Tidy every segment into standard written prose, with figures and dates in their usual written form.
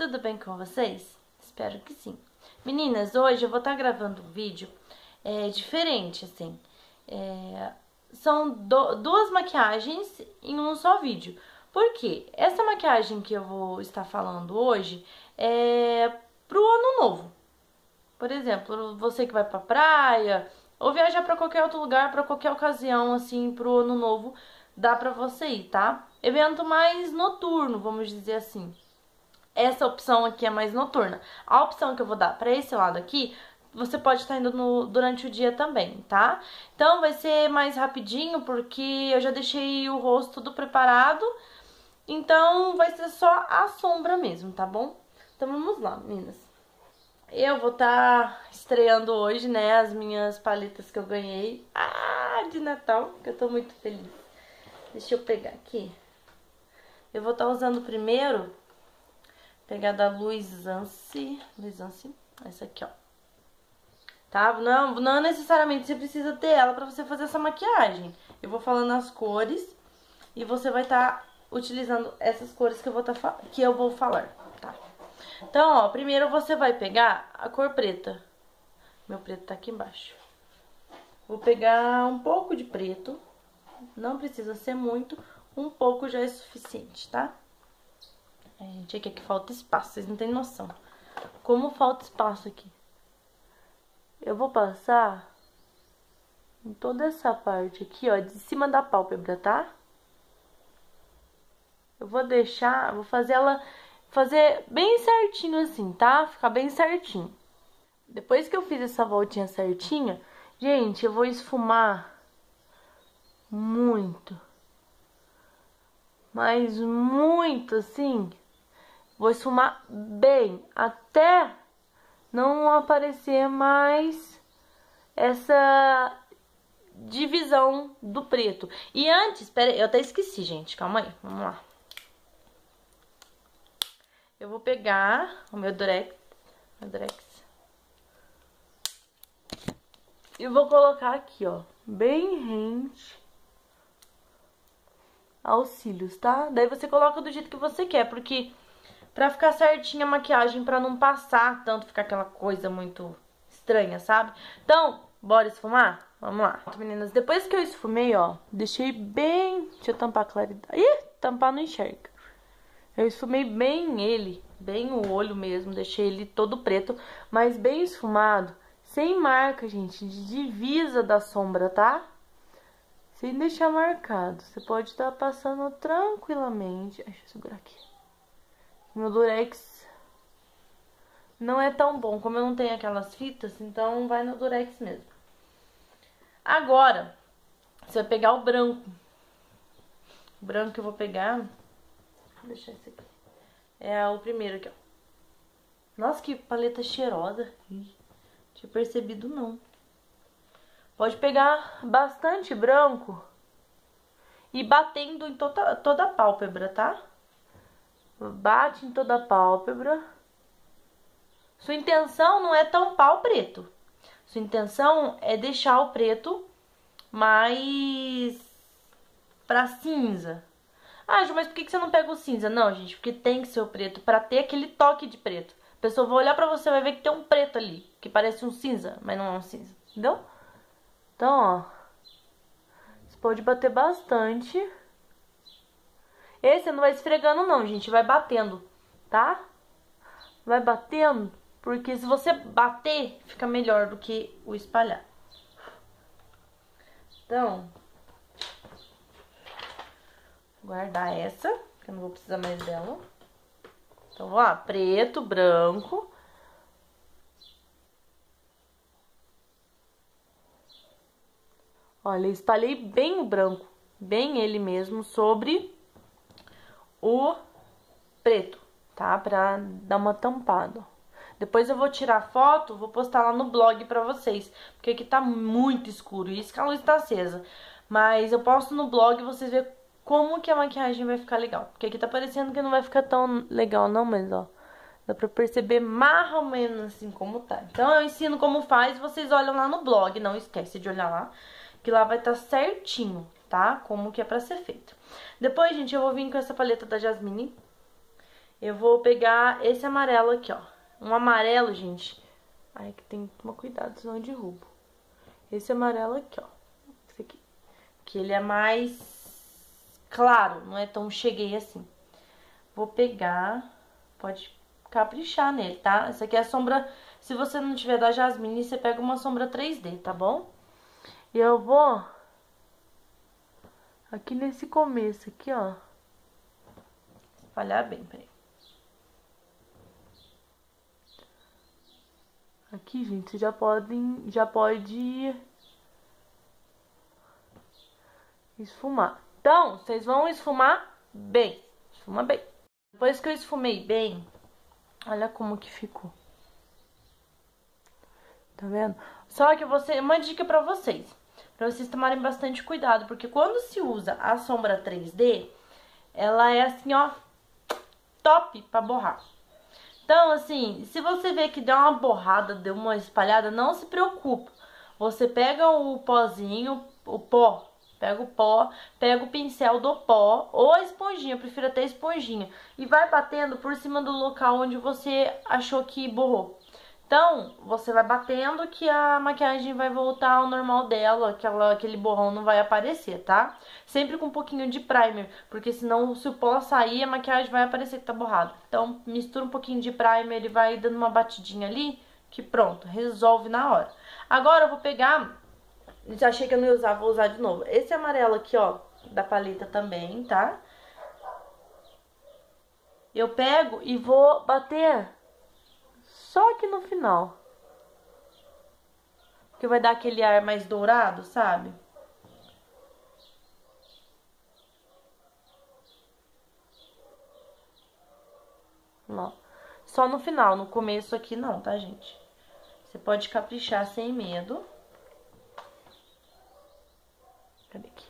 tudo bem com vocês? Espero que sim. Meninas, hoje eu vou estar gravando um vídeo diferente, assim. São duas maquiagens em um só vídeo. Por quê? Essa maquiagem que eu vou estar falando hoje é pro ano novo. Por exemplo, você que vai pra praia ou viajar pra qualquer outro lugar, pra qualquer ocasião, assim, pro ano novo, dá pra você ir, tá? Evento mais noturno, vamos dizer assim. Essa opção aqui é mais noturna. A opção que eu vou dar pra esse lado aqui, você pode estar indo durante o dia também, tá? Então vai ser mais rapidinho, porque eu já deixei o rosto tudo preparado. Então vai ser só a sombra mesmo, tá bom? Então vamos lá, meninas. Eu vou estar estreando hoje, né, as minhas paletas que eu ganhei de Natal, que eu tô muito feliz. Deixa eu pegar aqui. Eu vou estar usando primeiro, pegar da Luisance, essa aqui, ó. Tá? Não necessariamente você precisa ter ela pra você fazer essa maquiagem. Eu vou falando as cores e você vai estar utilizando essas cores que eu vou falar, tá? Então, ó, primeiro você vai pegar a cor preta. Meu preto tá aqui embaixo. Vou pegar um pouco de preto. Não precisa ser muito. Um pouco já é suficiente, tá? Gente, aqui falta espaço. Vocês não têm noção como falta espaço aqui. Eu vou passar em toda essa parte aqui, ó, de cima da pálpebra, tá? Eu vou fazer bem certinho assim, tá? Ficar bem certinho. Depois que eu fiz essa voltinha certinha, gente, eu vou esfumar muito. Mas muito, assim. Vou esfumar bem, até não aparecer mais essa divisão do preto. E antes, pera aí, eu até esqueci, gente, calma aí, vamos lá. Eu vou pegar o meu Durex, e vou colocar aqui, ó, bem rente aos cílios, tá? Daí você coloca do jeito que você quer, porque pra ficar certinha a maquiagem, pra não passar tanto, ficar aquela coisa muito estranha, sabe? Então, bora esfumar? Vamos lá. Meninas, depois que eu esfumei, ó, deixei bem... Deixa eu tampar a claridade. Ih, tampar não enxerga. Eu esfumei bem ele, bem o olho mesmo, deixei ele todo preto, mas bem esfumado, sem marca, gente, de divisa da sombra, tá? Sem deixar marcado. Você pode estar passando tranquilamente. Deixa eu segurar aqui. Meu Durex não é tão bom, como eu não tenho aquelas fitas, então vai no Durex mesmo. Agora, você vai pegar o branco. O branco que eu vou pegar... Vou deixar esse aqui. É o primeiro aqui, ó. Nossa, que paleta cheirosa. Tinha percebido, não. Pode pegar bastante branco e batendo em toda a pálpebra, tá? Bate em toda a pálpebra. Sua intenção não é tampar o preto. Sua intenção é deixar o preto mais pra cinza. Ah, Ju, mas por que você não pega o cinza? Não, gente, porque tem que ser o preto pra ter aquele toque de preto. A pessoa vai olhar pra você e vai ver que tem um preto ali, que parece um cinza, mas não é um cinza, entendeu? Então, ó, você pode bater bastante. Esse não vai esfregando não, gente, vai batendo, tá? Vai batendo, porque se você bater, fica melhor do que o espalhar. Então, vou guardar essa, que eu não vou precisar mais dela. Então, vou lá, preto, branco. Olha, eu espalhei bem o branco, bem ele mesmo, sobre o preto, tá? Pra dar uma tampada. Depois eu vou tirar foto, vou postar lá no blog pra vocês, porque aqui tá muito escuro, e isso que a luz tá acesa. Mas eu posto no blog, vocês verem como que a maquiagem vai ficar legal. Porque aqui tá parecendo que não vai ficar tão legal não, mas ó, dá pra perceber mais ou menos assim como tá. Então eu ensino como faz, vocês olham lá no blog, não esquece de olhar lá, que lá vai estar certinho, tá? Como que é pra ser feito. Depois, gente, eu vou vir com essa paleta da Jasmine. eu vou pegar esse amarelo aqui, ó. Um amarelo, gente. Ai, que tem que tomar cuidado, senão eu derrubo. Esse amarelo aqui, ó. Esse aqui. Que ele é mais claro, não é tão cheguei assim. Vou pegar, pode caprichar nele, tá? Essa aqui é a sombra, se você não tiver da Jasmine, você pega uma sombra 3D, tá bom? E eu vou aqui nesse começo aqui, ó. Espalhar bem, peraí. Aqui, gente, vocês já pode esfumar. Então, vocês vão esfumar bem. Esfuma bem. Depois que eu esfumei bem, olha como que ficou. Tá vendo? Só que uma dica pra vocês tomarem bastante cuidado, porque quando se usa a sombra 3D, ela é assim, ó, top pra borrar. Então, assim, se você vê que deu uma borrada, deu uma espalhada, não se preocupe. Você pega o pozinho, o pó, pega o pó, pega o pincel do pó ou a esponjinha, eu prefiro até a esponjinha, e vai batendo por cima do local onde você achou que borrou. Então, você vai batendo que a maquiagem vai voltar ao normal dela, aquele borrão não vai aparecer, tá? Sempre com um pouquinho de primer, porque senão se o pó sair, a maquiagem vai aparecer que tá borrado. Então, mistura um pouquinho de primer e vai dando uma batidinha ali, que pronto, resolve na hora. Agora eu vou pegar, já achei que eu não ia usar, vou usar de novo. Esse amarelo aqui, ó, da paleta também, tá? Eu pego e vou bater só aqui no final. Que vai dar aquele ar mais dourado, sabe? Ó. Só no final, no começo aqui não, tá, gente? Você pode caprichar sem medo. Cadê aqui?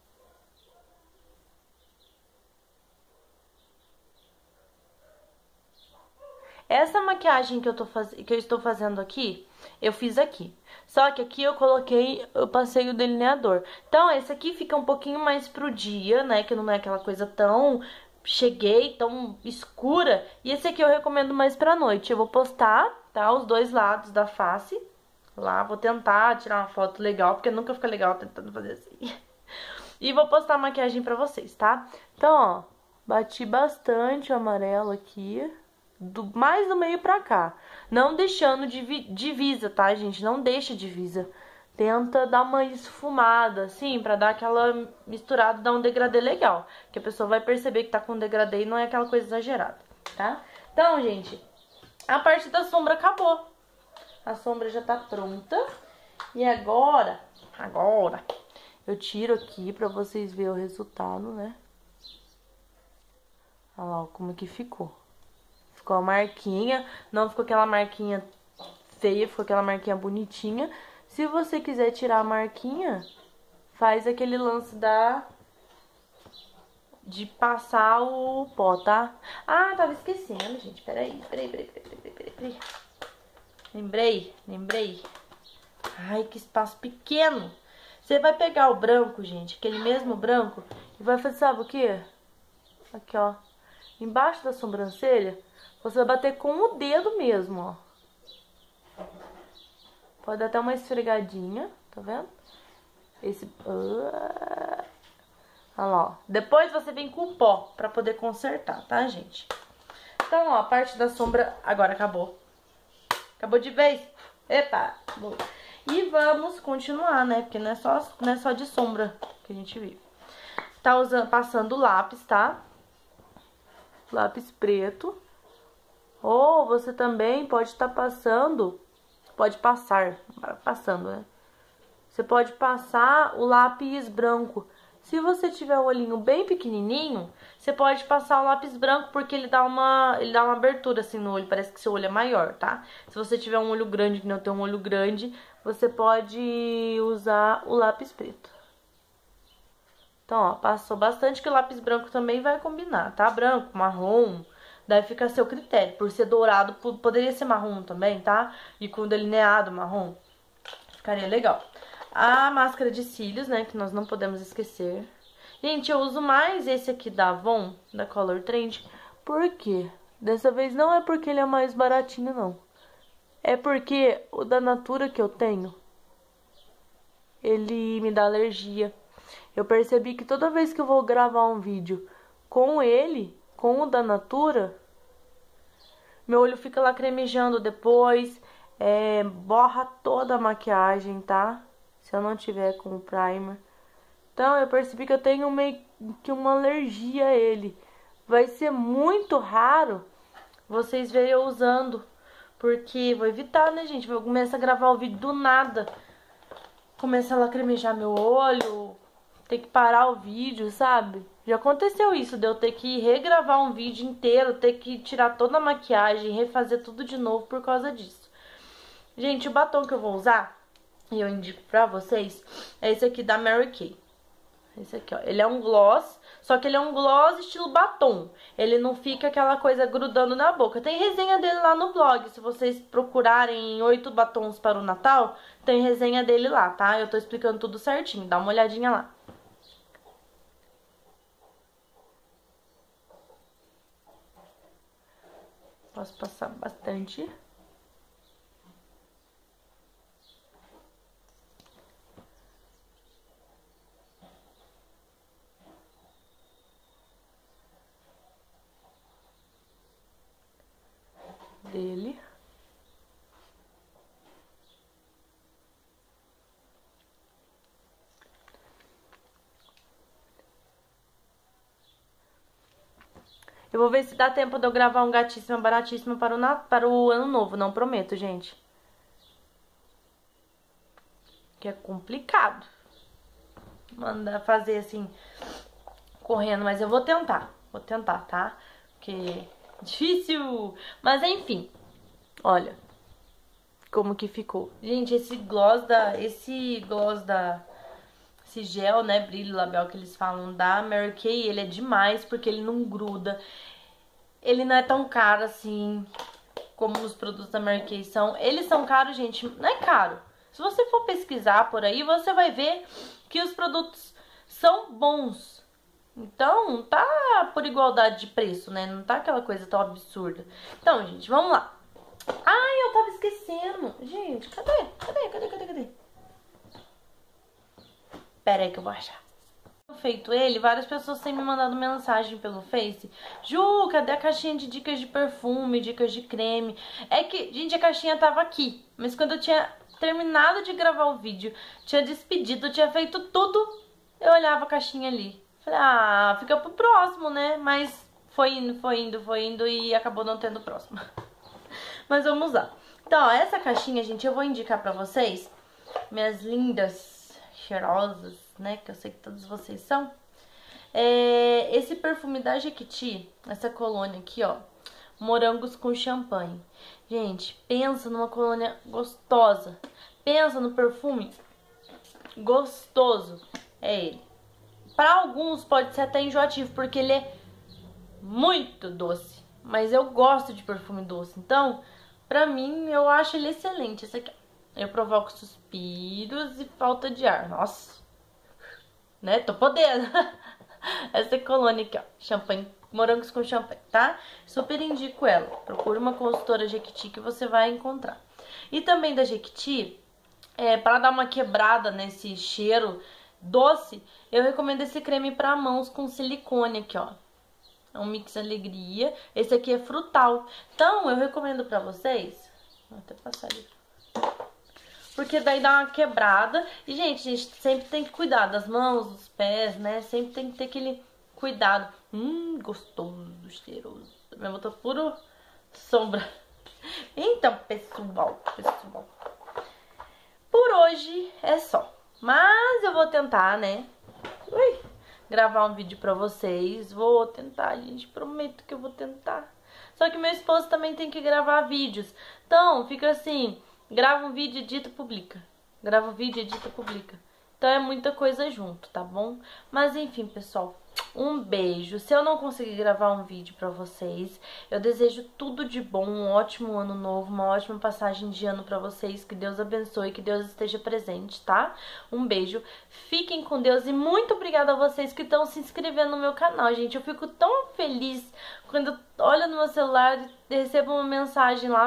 Essa maquiagem que eu estou fazendo aqui, eu fiz aqui. Só que aqui eu passei o delineador. Então, esse aqui fica um pouquinho mais pro dia, né? Que não é aquela coisa tão tão escura. E esse aqui eu recomendo mais pra noite. Eu vou postar, tá? Os dois lados da face. Lá, vou tentar tirar uma foto legal, porque nunca fica legal tentando fazer assim. E vou postar a maquiagem pra vocês, tá? Então, ó, bati bastante o amarelo aqui. Mais do meio pra cá. Não deixando divisa, tá, gente? Não deixa divisa. Tenta dar uma esfumada, assim, pra dar aquela misturada, dar um degradê legal. Que a pessoa vai perceber que tá com degradê e não é aquela coisa exagerada, tá? Então, gente, a parte da sombra acabou. A sombra já tá pronta. E agora, eu tiro aqui pra vocês verem o resultado, né? Olha lá como que ficou. Ficou a marquinha, não ficou aquela marquinha feia, ficou aquela marquinha bonitinha. Se você quiser tirar a marquinha, faz aquele lance de passar o pó, tá? Ah, tava esquecendo, gente. Peraí. Lembrei. Ai, que espaço pequeno. Você vai pegar o branco, gente, aquele mesmo branco, e vai fazer, sabe o quê? Aqui, ó. Embaixo da sobrancelha. Você vai bater com o dedo mesmo, ó. Pode dar até uma esfregadinha, tá vendo? Olha lá, ó. Depois você vem com o pó pra poder consertar, tá, gente? Então, ó, a parte da sombra agora acabou. Acabou de vez. Epa! Boa. E vamos continuar, né? Porque não é só de sombra que a gente vive. Tá passando lápis, tá? Lápis preto. Ou você também pode estar passando, passando, né? Você pode passar o lápis branco. Se você tiver o olhinho bem pequenininho, você pode passar o lápis branco, porque ele dá uma abertura assim no olho, parece que seu olho é maior, tá? Se você tiver um olho grande, que não tem um olho grande, você pode usar o lápis preto. Então, ó, passou bastante, que o lápis branco também vai combinar, tá? Branco, marrom... Daí fica a seu critério. Por ser dourado, poderia ser marrom também, tá? E com delineado marrom. Ficaria legal. A máscara de cílios, né? Que nós não podemos esquecer. Gente, eu uso mais esse aqui da Avon, da Color Trend. Por quê? Dessa vez não é porque ele é mais baratinho, não. É porque o da Natura que eu tenho, ele me dá alergia. Eu percebi que toda vez que eu vou gravar um vídeo com ele, com o da Natura, meu olho fica lacrimejando depois, borra toda a maquiagem, tá? Se eu não tiver com o primer. Então eu percebi que eu tenho meio que uma alergia a ele. Vai ser muito raro vocês verem eu usando, porque vou evitar, né, gente? Vou começar a gravar o vídeo do nada, começa a lacrimejar meu olho, ter que parar o vídeo, sabe? Já aconteceu isso, de eu ter que regravar um vídeo inteiro, ter que tirar toda a maquiagem, refazer tudo de novo por causa disso. Gente, o batom que eu vou usar, e eu indico pra vocês, é esse aqui da Mary Kay. Esse aqui, ó. Ele é um gloss, só que ele é um gloss estilo batom. Ele não fica aquela coisa grudando na boca. Tem resenha dele lá no blog. Se vocês procurarem 8 batons para o Natal, tem resenha dele lá, tá? Eu tô explicando tudo certinho. Dá uma olhadinha lá. Posso passar bastante. Dele. Eu vou ver se dá tempo de eu gravar um gatíssimo baratíssimo para o ano novo. Não prometo, gente. Que é complicado mandar fazer assim, correndo. Mas eu vou tentar. Vou tentar, tá? Porque é difícil. Mas enfim. Olha como que ficou. Gente, esse gel, né, brilho labial que eles falam da Mary Kay, ele é demais porque ele não gruda. Ele não é tão caro assim como os produtos da Mary Kay são. Eles são caros, gente, não é caro. Se você for pesquisar por aí, você vai ver que os produtos são bons. Então, não tá por igualdade de preço, né? Não tá aquela coisa tão absurda. Então, gente, vamos lá. Ai, eu tava esquecendo. Gente, cadê? Pera aí que eu vou achar. Feito ele, várias pessoas têm me mandado mensagem pelo Face. Ju, cadê a caixinha de dicas de perfume, dicas de creme? É que, gente, a caixinha tava aqui. Mas quando eu tinha terminado de gravar o vídeo, tinha despedido, tinha feito tudo, eu olhava a caixinha ali. Falei, ah, fica pro próximo, né? Mas foi indo e acabou não tendo o próximo. Mas vamos lá. Então, ó, essa caixinha, gente, eu vou indicar pra vocês, minhas lindas, cheirosas, né? Que eu sei que todos vocês são. Esse perfume da Jequiti, essa colônia aqui, ó, morangos com champanhe. Gente, pensa numa colônia gostosa. Pensa no perfume gostoso. É ele. Para alguns pode ser até enjoativo, porque ele é muito doce. Mas eu gosto de perfume doce. Então, pra mim, eu acho ele excelente. Esse aqui, eu provoco suspiros e falta de ar. Nossa. Né? Tô podendo. Essa colônia aqui, ó. Champanhe, morangos com champanhe, tá? Super indico ela. Procura uma consultora Jequiti que você vai encontrar. E também da Jequiti, para dar uma quebrada nesse cheiro doce, eu recomendo esse creme pra mãos com silicone aqui, ó. É um Mix Alegria. Esse aqui é frutal. Então, eu recomendo pra vocês. Vou até passar ali. Porque daí dá uma quebrada. E, gente, sempre tem que cuidar das mãos, dos pés, né? Sempre tem que ter aquele cuidado. Gostoso, cheiroso. Minha mão tá puro sombra. Então, pessoal. Por hoje é só. Mas eu vou tentar, né? Gravar um vídeo pra vocês. Vou tentar, gente. Prometo que eu vou tentar. Só que meu esposo também tem que gravar vídeos. Então, fica assim. Grava um vídeo, edita, publica. Grava um vídeo, edita, publica. Então é muita coisa junto, tá bom? Mas enfim, pessoal. Um beijo. Se eu não conseguir gravar um vídeo pra vocês, eu desejo tudo de bom, um ótimo ano novo, uma ótima passagem de ano pra vocês. Que Deus abençoe, que Deus esteja presente, tá? Um beijo. Fiquem com Deus e muito obrigada a vocês que estão se inscrevendo no meu canal, gente. Eu fico tão feliz quando eu olho no meu celular e recebo uma mensagem lá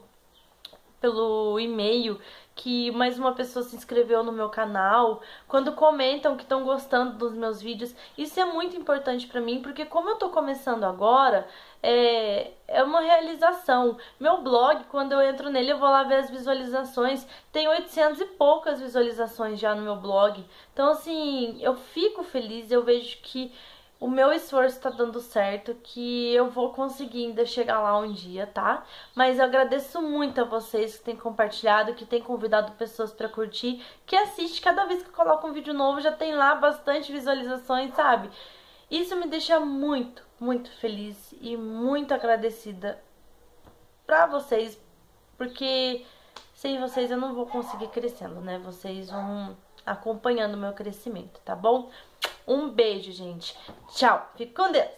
pelo e-mail que mais uma pessoa se inscreveu no meu canal, quando comentam que estão gostando dos meus vídeos. Isso é muito importante pra mim, porque como eu tô começando agora, é uma realização. Meu blog, quando eu entro nele, eu vou lá ver as visualizações, tem 800 e poucas visualizações já no meu blog. Então, assim, eu fico feliz, eu vejo que o meu esforço tá dando certo, que eu vou conseguir ainda chegar lá um dia, tá? Mas eu agradeço muito a vocês que têm compartilhado, que têm convidado pessoas pra curtir, que assiste cada vez que eu coloco um vídeo novo, já tem lá bastante visualizações, sabe? Isso me deixa muito, muito feliz e muito agradecida pra vocês, porque sem vocês eu não vou conseguir crescendo, né? Vocês vão acompanhando o meu crescimento, tá bom? Um beijo, gente. Tchau. Fique com Deus.